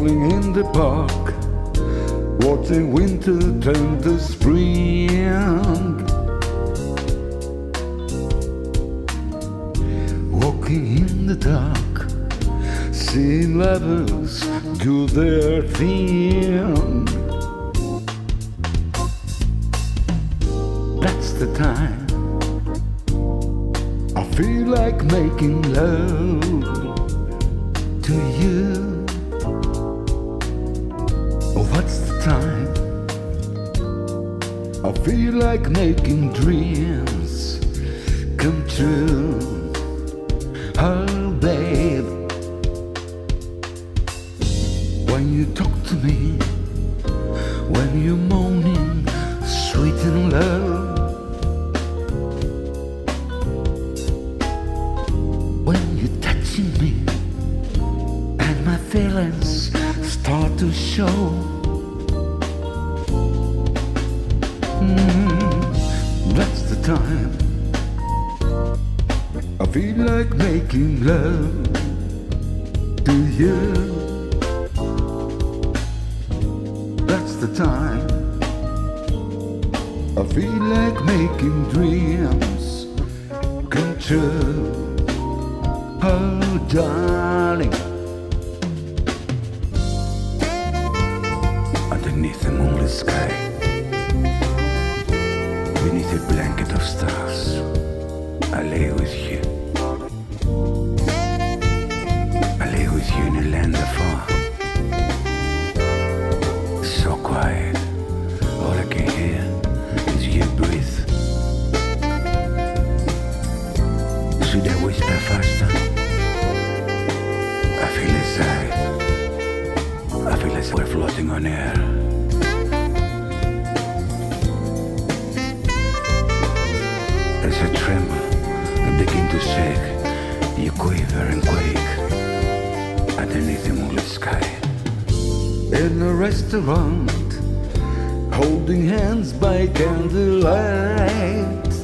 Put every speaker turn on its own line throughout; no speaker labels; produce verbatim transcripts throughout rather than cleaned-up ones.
strolling in the park, watching winter turn to spring, walking in the dark, seeing lovers do their thing. That's the time I feel like making love to you. Oh, that's the time I feel like making dreams come true. Oh, babe, when you talk to me, when you're moaning, sweet and low, when you're touching me and my feelings start to show, mm, that's the time I feel like making love to you. That's the time I feel like making dreams come true. Oh, darling, underneath the moonlit sky, beneath a blanket of stars, I lay with you. I lay with you in a land afar, so quiet, all I can hear is you breathe. Should I whisper faster? I feel inside, I feel as we're floating on air. As I tremble and begin to shake, you quiver and quake underneath the moonlit sky. In a restaurant, holding hands by candlelight,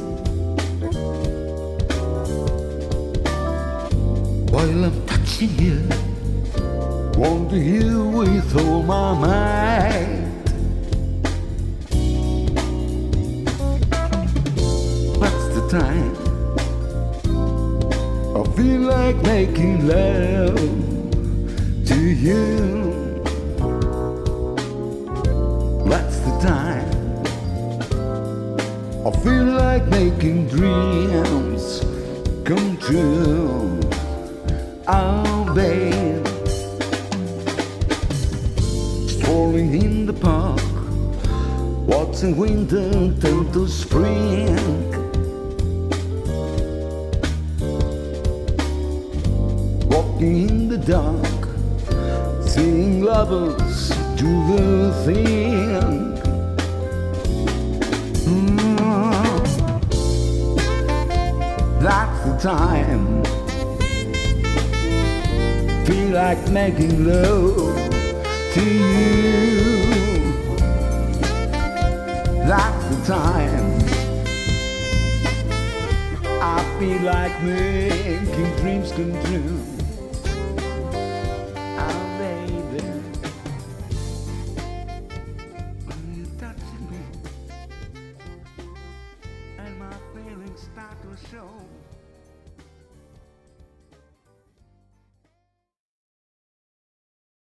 while I'm touching you, wanting you with all my might. That's the time I feel like making love to you. That's the time I feel like making dreams come true. Oh, babe, strolling in the park, watching winter turn to spring, walking in the dark, seeing lovers do their thing. Mm, that's the time feel like making love to you. That's the time I feel like making dreams come true. Oh, baby, when you touch me and my feelings start to show.